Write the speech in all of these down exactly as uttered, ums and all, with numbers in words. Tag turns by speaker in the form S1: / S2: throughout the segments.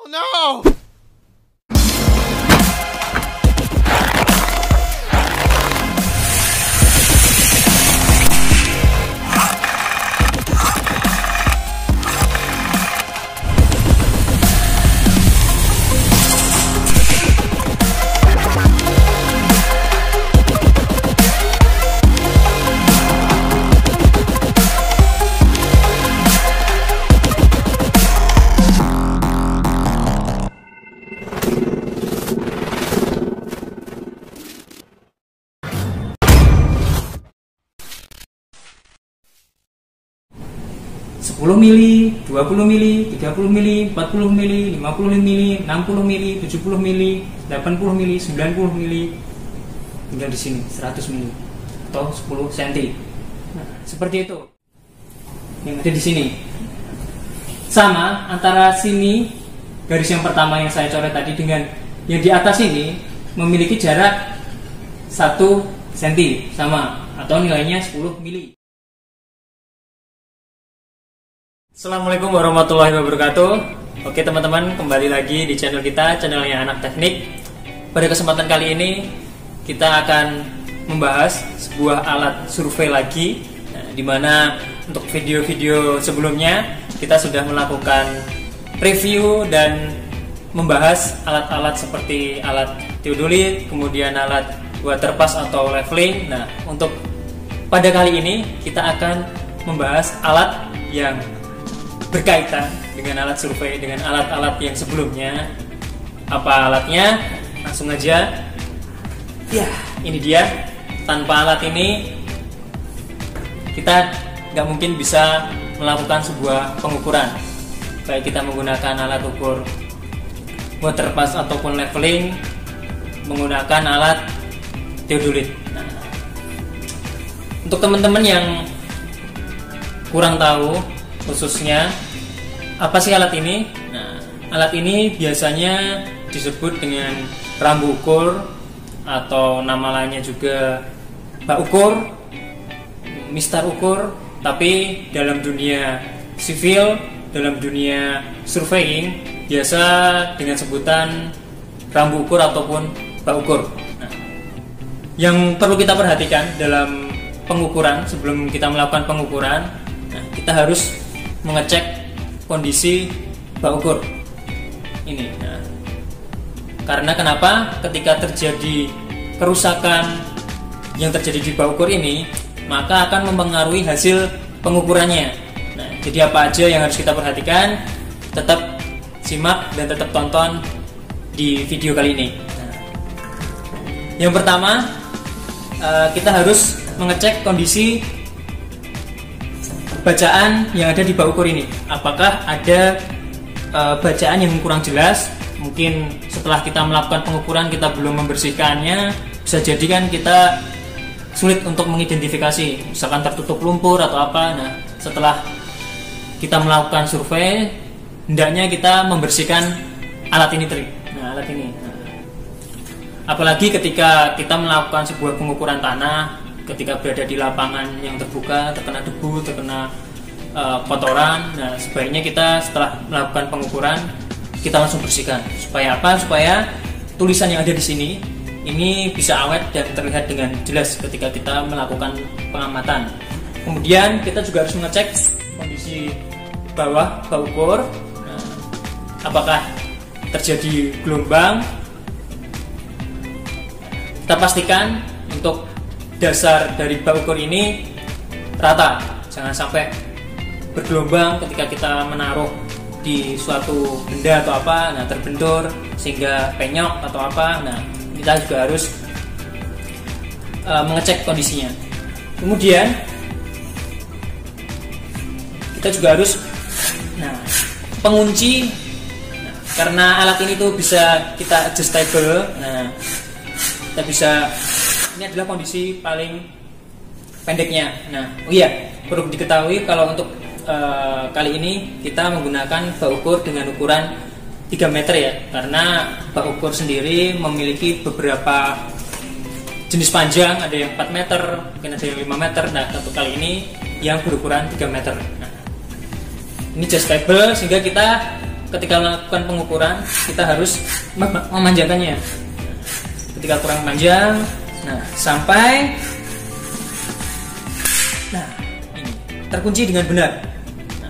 S1: no!
S2: sepuluh mili, dua puluh mili, tiga puluh mili, empat puluh mili, lima puluh mili, enam puluh mili, tujuh puluh mili, delapan puluh mili, sembilan puluh mili, tinggal di sini seratus mili atau sepuluh sentimeter. Nah, seperti itu yang ada di sini. Sama antara sini garis yang pertama yang saya coret tadi dengan yang di atas ini memiliki jarak satu sentimeter sama atau nilainya sepuluh mili. Assalamualaikum warahmatullahi wabarakatuh. Oke teman-teman, kembali lagi di channel kita, channelnya Anak Teknik. Pada kesempatan kali ini kita akan membahas sebuah alat survei lagi, nah, dimana untuk video-video sebelumnya kita sudah melakukan review dan membahas alat-alat seperti alat theodolit, kemudian alat waterpass atau leveling. Nah, untuk pada kali ini kita akan membahas alat yang berkaitan dengan alat survei, dengan alat-alat yang sebelumnya. Apa alatnya? Langsung aja. Ya, ini dia. Tanpa alat ini kita nggak mungkin bisa melakukan sebuah pengukuran. Baik kita menggunakan alat ukur waterpass ataupun leveling, menggunakan alat theodolit. Nah, untuk teman-teman yang kurang tahu khususnya apa sih alat ini? Nah, alat ini biasanya disebut dengan rambu ukur atau nama lainnya juga bak ukur, mistar ukur, tapi dalam dunia sivil, dalam dunia surveying biasa dengan sebutan rambu ukur ataupun bak ukur. Nah, yang perlu kita perhatikan dalam pengukuran, sebelum kita melakukan pengukuran, nah, kita harus mengecek kondisi bak ukur ini. Nah, karena kenapa? Ketika terjadi kerusakan yang terjadi di bak ukur ini, maka akan mempengaruhi hasil pengukurannya. Nah, jadi apa aja yang harus kita perhatikan? Tetap simak dan tetap tonton di video kali ini. Nah, yang pertama, kita harus mengecek kondisi bacaan yang ada di bak ukur ini. Apakah ada e, bacaan yang kurang jelas? Mungkin setelah kita melakukan pengukuran kita belum membersihkannya, bisa jadi kan kita sulit untuk mengidentifikasi, misalkan tertutup lumpur atau apa. Nah, setelah kita melakukan survei, hendaknya kita membersihkan alat ini, trik. Nah, alat ini. Nah, apalagi ketika kita melakukan sebuah pengukuran tanah, ketika berada di lapangan yang terbuka, terkena debu, terkena uh, kotoran. Nah, sebaiknya kita setelah melakukan pengukuran kita langsung bersihkan. Supaya apa? Supaya tulisan yang ada di sini ini bisa awet dan terlihat dengan jelas ketika kita melakukan pengamatan. Kemudian kita juga harus mengecek kondisi bawah bak ukur. Nah, apakah terjadi gelombang? Kita pastikan untuk dasar dari bak ukur ini rata, jangan sampai bergelombang ketika kita menaruh di suatu benda atau apa, nah terbentur sehingga penyok atau apa. Nah, kita juga harus uh, mengecek kondisinya. Kemudian kita juga harus, nah pengunci, nah, karena alat ini tuh bisa kita adjustable. Nah, kita bisa, ini adalah kondisi paling pendeknya. Nah, oh iya, perlu diketahui kalau untuk uh, kali ini kita menggunakan bak ukur dengan ukuran tiga meter ya, karena bak ukur sendiri memiliki beberapa jenis panjang, ada yang empat meter, mungkin ada yang lima meter. Nah, untuk kali ini yang berukuran tiga meter. Nah, ini adjustable sehingga kita ketika melakukan pengukuran kita harus memanjangkannya. Ketika kurang panjang, nah sampai nah ini terkunci dengan benar. Nah,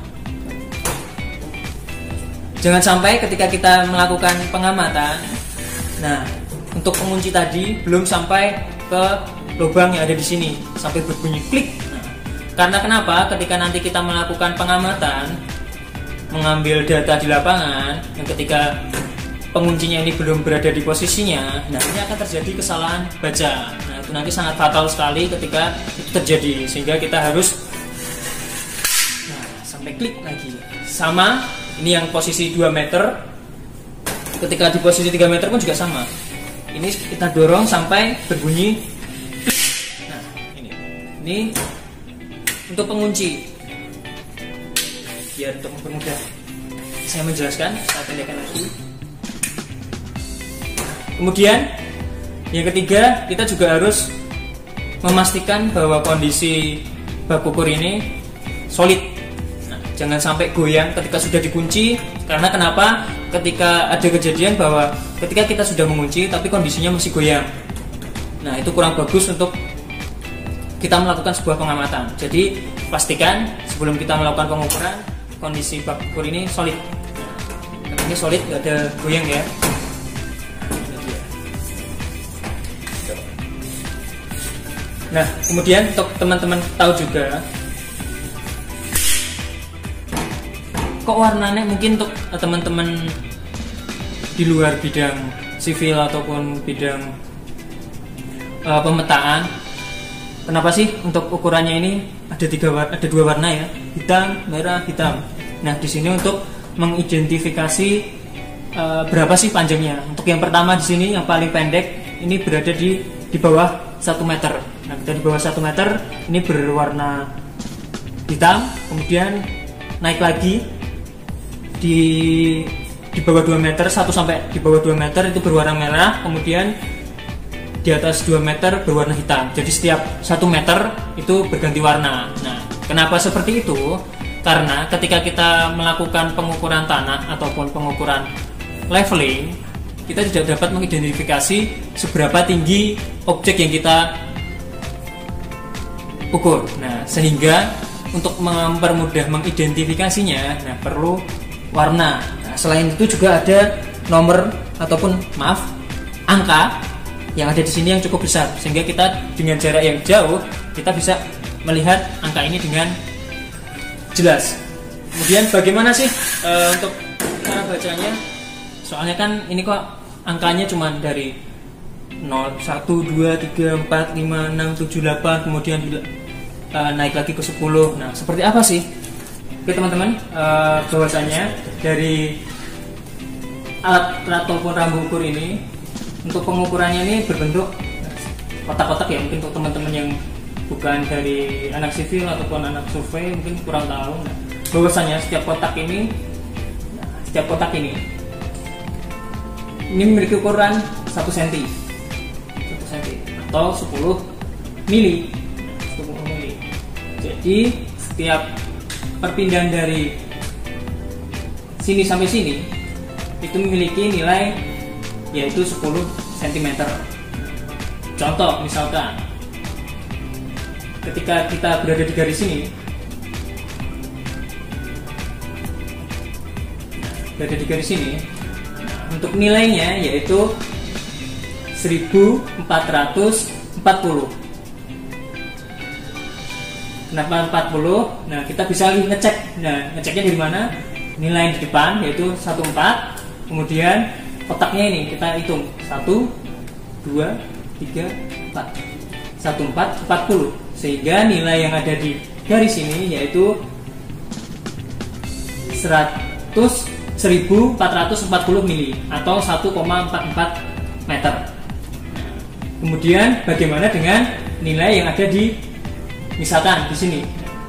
S2: jangan sampai ketika kita melakukan pengamatan, nah untuk pengunci tadi belum sampai ke lubang yang ada di sini sampai berbunyi klik. Nah, karena kenapa? Ketika nanti kita melakukan pengamatan, mengambil data di lapangan, dan ketika penguncinya ini belum berada di posisinya, nah ini akan terjadi kesalahan baca. Nah itu nanti sangat fatal sekali ketika itu terjadi, sehingga kita harus nah, sampai klik lagi. Sama ini yang posisi dua meter, ketika di posisi tiga meter pun juga sama. Ini kita dorong sampai berbunyi. Nah ini, ini untuk pengunci. Biar untuk mempermudah saya menjelaskan, saya pendekkan lagi. Kemudian yang ketiga, kita juga harus memastikan bahwa kondisi bak ukur ini solid. Nah, jangan sampai goyang ketika sudah dikunci. Karena kenapa? Ketika ada kejadian bahwa ketika kita sudah mengunci tapi kondisinya masih goyang, nah itu kurang bagus untuk kita melakukan sebuah pengamatan. Jadi pastikan sebelum kita melakukan pengukuran, kondisi bak ukur ini solid. Nah, ini solid, nggak ada goyang ya. Nah, kemudian untuk teman-teman tahu juga, kok warnanya mungkin untuk teman-teman di luar bidang sivil ataupun bidang uh, pemetaan, kenapa sih untuk ukurannya ini ada tiga ada dua warna ya, hitam, merah, hitam. Nah, di sini untuk mengidentifikasi uh, berapa sih panjangnya. Untuk yang pertama di sini yang paling pendek ini berada di di bawah satu meter. Nah, kita di bawah satu meter ini berwarna hitam, kemudian naik lagi di di bawah dua meter, satu sampai di bawah dua meter itu berwarna merah, kemudian di atas dua meter berwarna hitam. Jadi setiap satu meter itu berganti warna. Nah, kenapa seperti itu? Karena ketika kita melakukan pengukuran tanah ataupun pengukuran leveling, kita tidak dapat mengidentifikasi seberapa tinggi objek yang kita ukur. Nah, sehingga untuk mempermudah mengidentifikasinya, nah perlu warna. Nah, selain itu juga ada nomor ataupun maaf angka yang ada di sini yang cukup besar, sehingga kita dengan jarak yang jauh kita bisa melihat angka ini dengan jelas. Kemudian bagaimana sih e, untuk cara bacanya? Soalnya kan ini kok angkanya cuma dari nol, satu, dua, tiga, empat, lima, enam, tujuh, delapan, kemudian uh, naik lagi ke sepuluh. Nah, seperti apa sih? Oke teman-teman, uh, bahwasanya dari alat ataupun rambu ukur ini, untuk pengukurannya ini berbentuk kotak-kotak ya. Mungkin untuk teman-teman yang bukan dari anak sivil ataupun anak survei mungkin kurang tahu. Nah, bahwasanya setiap kotak ini, nah, setiap kotak ini ini memiliki ukuran satu senti atau sepuluh mili. Jadi setiap perpindahan dari sini sampai sini itu memiliki nilai yaitu sepuluh sentimeter. Contoh misalkan ketika kita berada di garis ini, berada di garis ini, untuk nilainya yaitu seribu empat ratus empat puluh. Kenapa empat puluh? Nah, kita bisa ngecek. Nah, ngeceknya dari mana? Nilai di depan yaitu satu koma empat. Kemudian kotaknya ini kita hitung satu, dua, tiga, empat. satu koma empat, empat puluh. Sehingga nilai yang ada di garis ini yaitu seratus seribu empat ratus empat puluh mili atau satu koma empat empat meter. Kemudian bagaimana dengan nilai yang ada di misalkan di sini?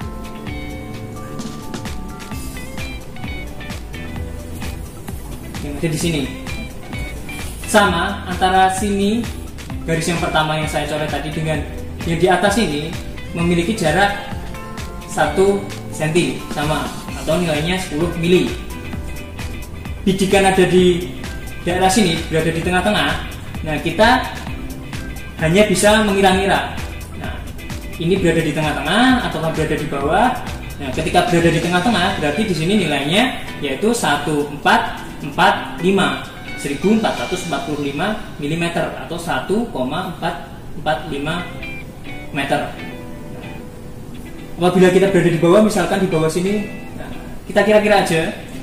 S2: Yang ada di sini. Sama antara sini garis yang pertama yang saya coret tadi dengan yang di atas ini memiliki jarak satu senti sama atau nilainya sepuluh mili. bidikan ada di daerah sini, berada di tengah-tengah, nah kita hanya bisa mengira-ngira. Nah, ini berada di tengah-tengah atau berada di bawah. Nah, ketika berada di tengah-tengah, berarti di sini nilainya yaitu seribu empat ratus empat puluh lima, seribu empat ratus empat puluh lima milimeter atau satu koma empat empat lima meter. Apabila kita berada di bawah, misalkan di bawah sini, nah, kita kira-kira aja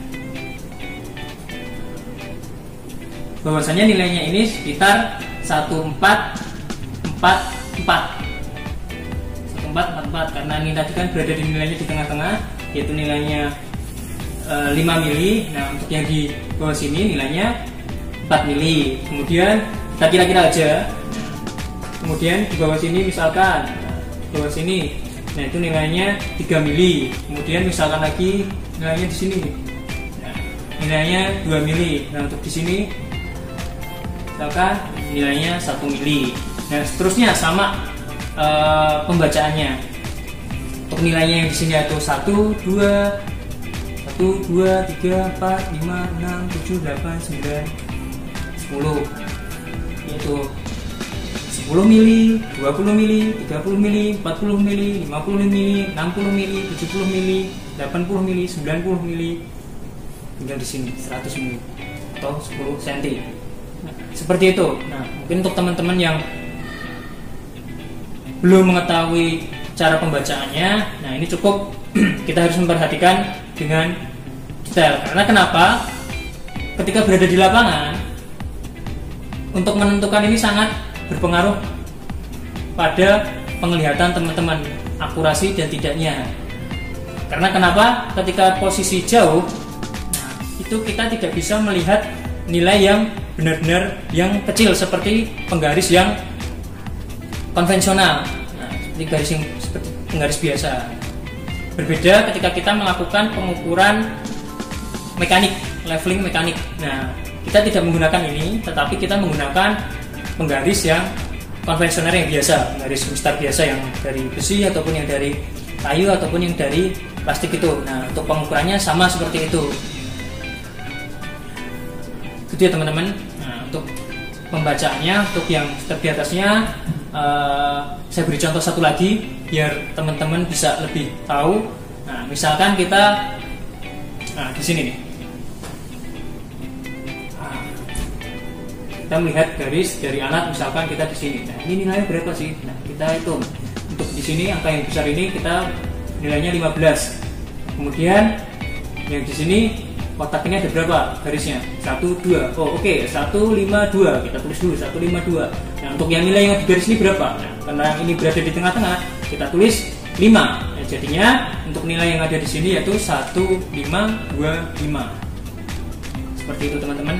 S2: bahwasanya nilainya ini sekitar seribu empat ratus empat puluh empat seribu empat ratus empat puluh empat, karena ini tadi kan berada di nilainya di tengah-tengah, yaitu nilainya e, lima mili. Nah, untuk yang di bawah sini nilainya empat mili. Kemudian kita kira-kira aja, kemudian di bawah sini misalkan, di bawah sini, nah itu nilainya tiga mili. Kemudian misalkan lagi nilainya di sini, nah, nilainya dua mili. Nah, untuk di sini misalkan nilainya satu mili. Nah, seterusnya sama e, pembacaannya. Untuk nilainya yang di sini yaitu satu, dua, satu, dua, tiga, empat, lima, enam, tujuh, delapan, sembilan, sepuluh. Yaitu sepuluh mili, dua puluh mili, tiga puluh mili, empat puluh mili, lima puluh mili, enam puluh mili, tujuh puluh mili, delapan puluh mili, sembilan puluh mili. Tinggal di sini seratus mili atau sepuluh sentimeter. Nah, seperti itu. Nah, mungkin untuk teman-teman yang belum mengetahui cara pembacaannya, nah ini cukup kita harus memperhatikan dengan detail. Karena kenapa? Ketika berada di lapangan, untuk menentukan ini sangat berpengaruh pada penglihatan teman-teman, akurasi dan tidaknya. Karena kenapa? Ketika posisi jauh, nah, itu kita tidak bisa melihat nilai yang benar-benar yang kecil seperti penggaris yang konvensional. Nah, seperti garis yang seperti penggaris biasa. Berbeda ketika kita melakukan pengukuran mekanik, leveling mekanik. Nah, kita tidak menggunakan ini, tetapi kita menggunakan penggaris yang konvensional yang biasa, penggaris mistar biasa yang dari besi ataupun yang dari kayu ataupun yang dari plastik itu. Nah, untuk pengukurannya sama seperti itu. Itu ya teman-teman. Nah, untuk pembacaannya, untuk yang step di atasnya, uh, saya beri contoh satu lagi biar teman-teman bisa lebih tahu. Nah, misalkan kita, nah di sini nih. Kita melihat garis dari alat, misalkan kita di sini. Nah, ini nilainya berapa sih? Nah, kita hitung. Untuk di sini angka yang besar ini kita nilainya lima belas. Kemudian yang di sini kotak ini ada berapa garisnya? satu, dua. Oh, oke, okay. satu, lima, dua. Kita tulis dulu satu, lima, dua. Nah, untuk yang nilai yang di garis ini berapa? Nah, karena ini berada di tengah-tengah, kita tulis lima. Nah, jadinya untuk nilai yang ada di sini yaitu satu, lima, dua, lima. Seperti itu teman-teman.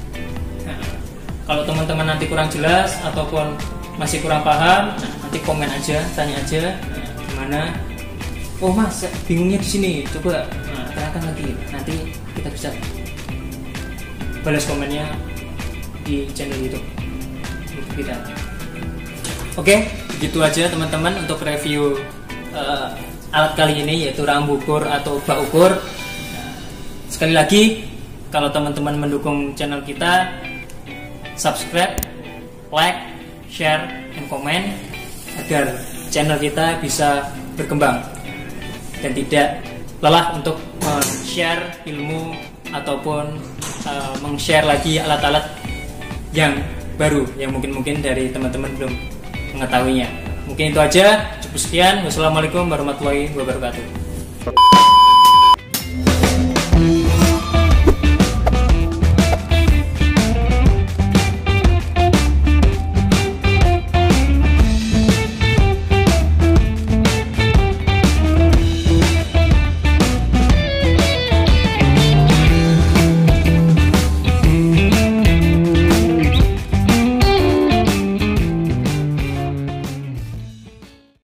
S2: Kalau teman-teman nanti kurang jelas ataupun masih kurang paham, nah, nanti komen aja, tanya aja, nah, gimana? Oh mas, bingungnya di sini. Coba nah, tanyakan lagi. Nanti kita bisa balas komennya di channel YouTube kita. Oke, begitu aja teman-teman untuk review uh, alat kali ini, yaitu rambu ukur atau bak ukur. Nah, sekali lagi, kalau teman-teman mendukung channel kita, subscribe, like, share, dan komen agar channel kita bisa berkembang dan tidak lelah untuk share ilmu ataupun uh, meng-share lagi alat-alat yang baru yang mungkin-mungkin dari teman-teman belum mengetahuinya. Mungkin itu aja, cukup sekian. Wassalamualaikum warahmatullahi wabarakatuh.